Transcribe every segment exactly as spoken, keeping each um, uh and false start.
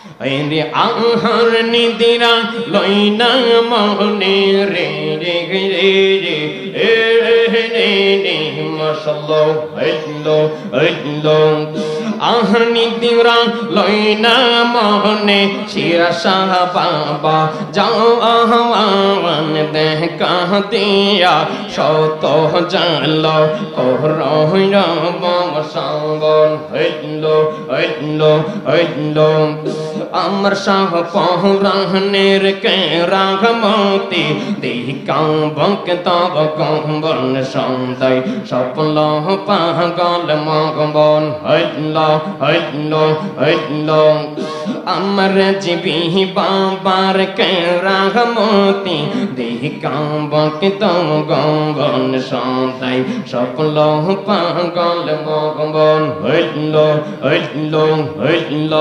রে আহার নিদিরা লইনা মনে রে রে রে রে রে রে মাশাআল্লাহ আল্লাহ আল্লাহ আহার নিদিরা লইনা মনে শিরা শাহ বাবা যাও আহ্বান দেখা দিয়া শত জাল করহিল বমসাবন হইল হইল হইল আমার শাহ পহরানের কে রাগমতি দিকাম বক তব কম্বন সন্দাই সফল পাগল মগবন হইল হইল হইল আমার জীবী বাবার কে রাগমতি দিকাম বক তব কম্বন সন্দাই সফল পাগল মগবন হইল হইল হইল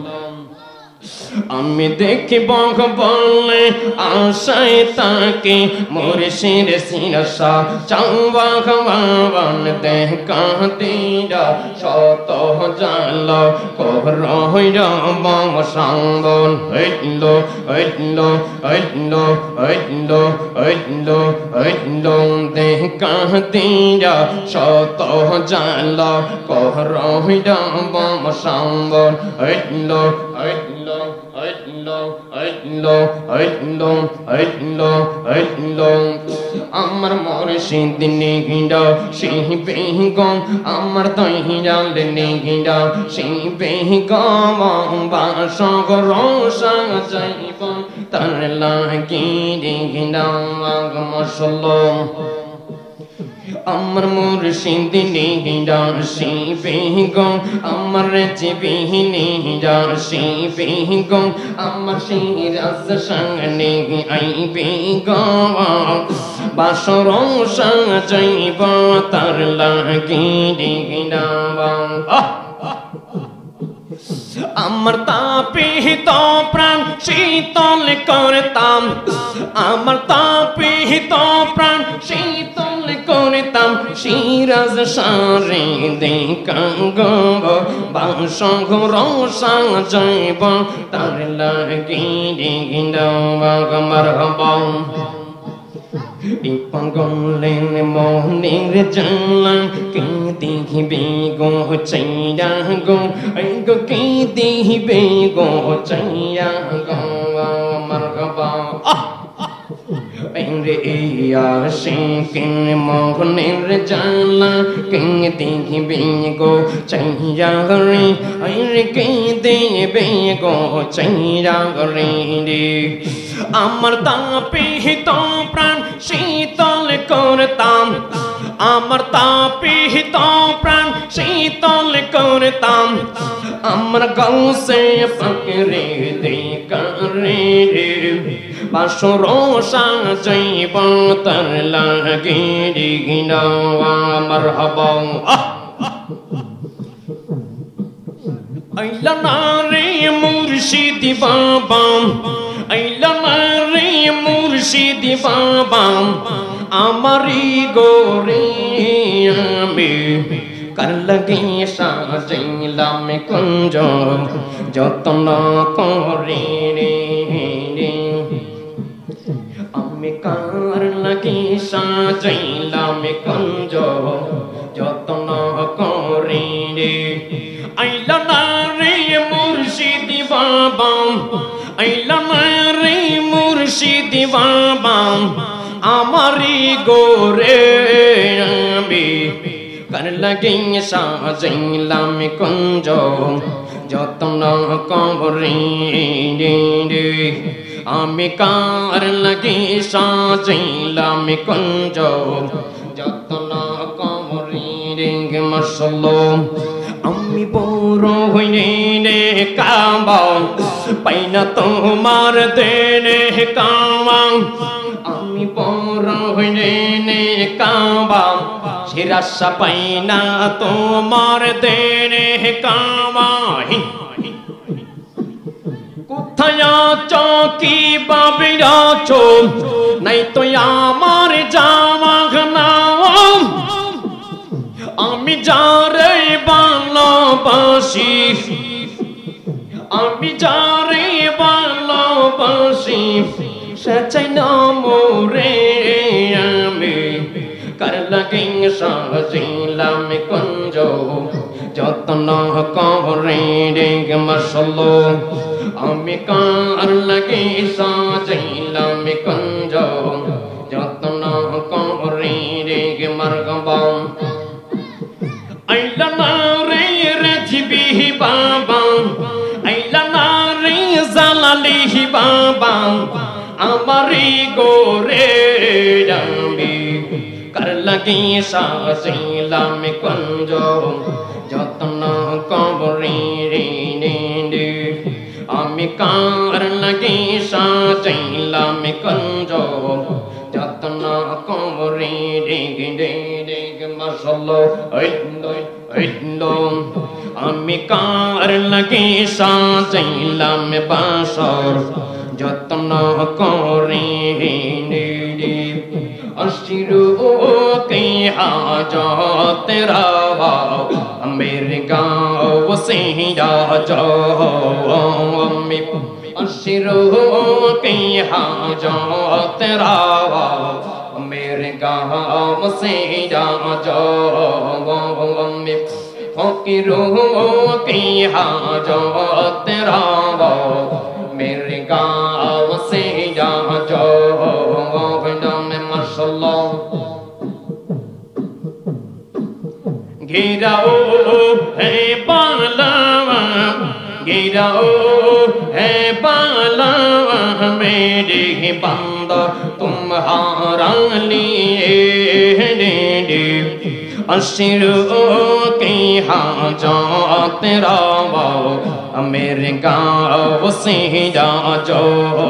আমি দেখি বক বললে আশায় তাকে মুর্শিদ সিরসা চাওয়া খাওয়ান দেখা দিরা শত জাল কর হইল বমসাবন হইল হইল হইল হইল হইল হইল দেখা দিরা শত জাল কর হইল বমসাবন হইল হইল আমার মুর্শিদ নিগিরা সেই বেগম আমার দহিরাল নিগিরা সেই বেগম বাসগ রোশন যাইব তার লাগি নিগিরা মাশাআল্লাহ আমার মুর্শিদ নিগিরা সেই বেগম আমার জীবী নিগিরা বেগম আমার সিরাজ সঙ্গে আই বেগম বাসর সাজাইব তার লাগি নিগিরাম আমার তাপিত প্রাণ শীতল করতাম আমার তাপিত প্রাণ শীতল করতাম সিরাজ সারে দেখাব বাসগ রোশন যাইব তার লাগি নিগিরাম মারহাবা পাগলের মনের জালা কে দেখিবে গো চাইয়া গো গো কে দেখিবে গো চাইয়া গো মারহাবা রে আশিকের মনের জালা কে দেখিবে গো চাইয়া রে রে কে দেবে গো চাইয়া রে রে আমার তাপিত প্রাণ শীতল করতাম আমার তাপিত প্রাণ শীতল করতাম আমার গৌসে পাকরে দেখা রে বাসর সাজাইব তার লাগি মারহাবা আইলা না রে মুর্শিদ বাবা আইলা না রে মুর্শিদ বাবা আমারি গোরে আমি কার লাগি সাজাইলাম কুঞ্জ যতন করে রে আমি কার লাগি সাজাইলাম কুঞ্জ যতন করে রে আইলা না রে মুর্শিদ বাবা আইলা না রে মুর্শিদ বাবা আমারি গোরে আমি কার লাগি সাজাইলাম কুঞ্জ যতন করে রে আমি কার লাগি সাজাইলাম কুঞ্জ যতন করে রে মাশাআল্লাহ আমি বড় হইনে কাবা পাইনা তোমার দেনে কাবা আমি বড় হইনে কাবা শিরাশা পাইনা তোমার দেনে কাবা কোথায় চকি বাবিরা চো নাই তো আমার জামা নাও আমি যারে ভালোবাসি আমি যারে ভালোবাসি সে চাই না মোরে আমি কার লাগি সাজিলাম কুঞ্জ যত্ন করে রে মশলো আমি কার লাগি সাজিলাম কুঞ্জ যত্ন করে রে মারগবা আইলা না রে রাজিবি বাবা আইলা না রে জালালি বাবা আমারি গোরে আমি কার লাগি সাজিলাম কুঞ্জ যত্ন করে রে নে আমি কার লাগি সাজিলাম কুঞ্জ যত্ন করে রে রে রে মাশাআল্লাহ আমি কার লাগি সাজিলাম বাসর যত্ন করে রে अशिरू की हाजत रवा मेरे गाँव से जा जाओ अशिरू की हाजत रवा मेरे गाँव से जा जाओ फकीरों की हाजत रवा मेरे गाँव से जा जाओ गिराओ है पालावा गिराओ है पालावा मेरे बंदा तुम्हारा लिए अशिरू की हाजत रवा मेरे गाँव से जा जाओ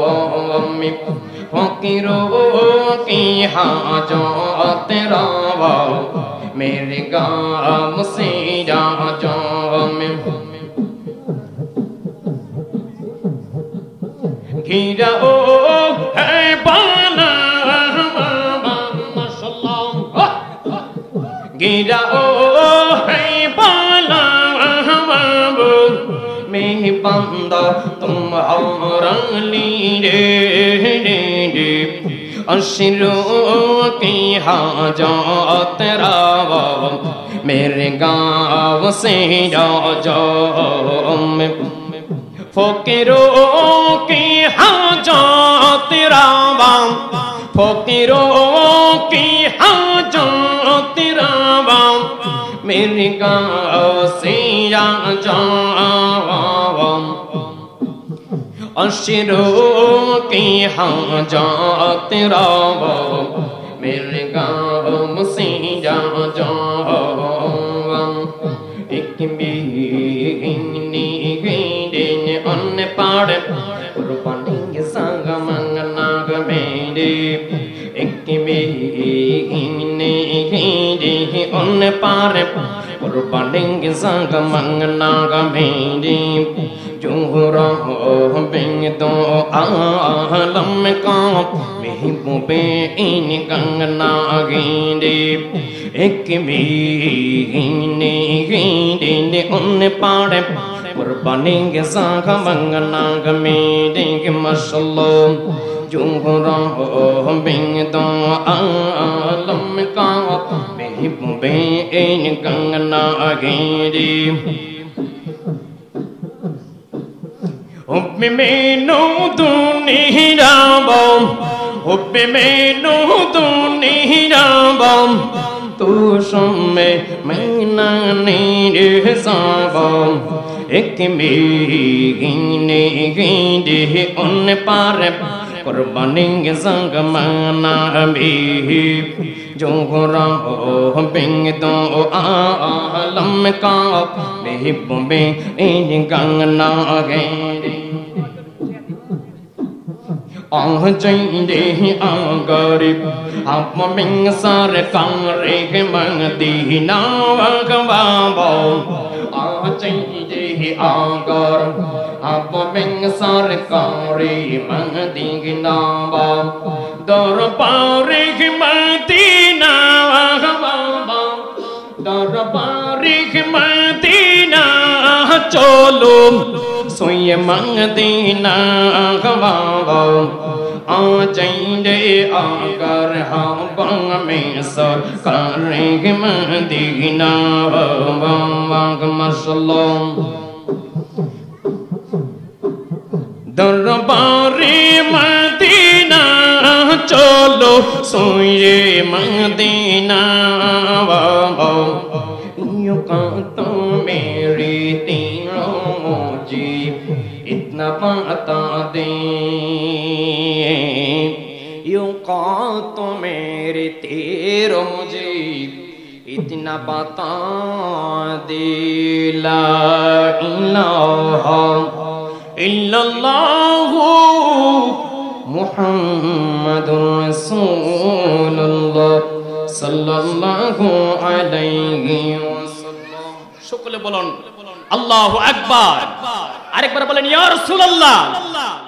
फकीरों की हाजत रवा मेरे गाँव से जा जाओ गिराओ है बाला गिराओ है बाला मैं बंदा तुम्हारा लिए अशिरू की हाजत रवा मेरे गाँव से जा जाओ फकीरों की हाजत रवा फकीरों की हाजत रवा मेरे गाँव से जा जाओ अशिरू की हाजत रवा मेरे गाँव से जा जाओ एक बीनी दिन उन पाड़ कुर्बानी संग मंगनाग मेरे एक बीनी दिन उन पाड़ कुर्बानी संग मंगनाग मेरे जोहरा बिंग दो आलम का महबूबे इन गंगना गेंदे एक महीने गेंदे उन पाड़े कुर्बानी के साग मंगना गमेंदे के मसलो जोहरा बिंग दो आलम का महबूबे इन गंगना गेंदे हुब्बे मैनू दुनिया बम हुब्बे मैनू दुनिया बम तू सुमे मैना नीर साबम एक महीने गिंदे उन पार कुर्बानी संग मना भी जोहरा बिंग दो आलम का महबूबे इन गंगना गेंदे आह चंदे आह गरीब आप मिंग सार कांरे के मंगती नावक बाबो आह चंदे आह गरीब आप मिंग सार कांरे मंगती के नावा दर पारे के मंगती नावक बाबो दर पारे के मंगती ना चलो सोए मदीना गवाओ आ जाइए आकर हम में सरकार मदीना मसलम दरबारे मदीना चलो सोए मदीना यूं तो मेरे तीनों मुझे इतना पता दे यूं तो मेरे तेरो मुझे इतना पता दे ला इलाहा इल्लल्लाहु मुहम्मदुर रसूलुल्लाह सल्लल्लाहु अलैहि वसल्लम। সকলে বলুন আল্লাহু আকবার। আরেকবার বলেন ইয়া রাসূলুল্লাহ।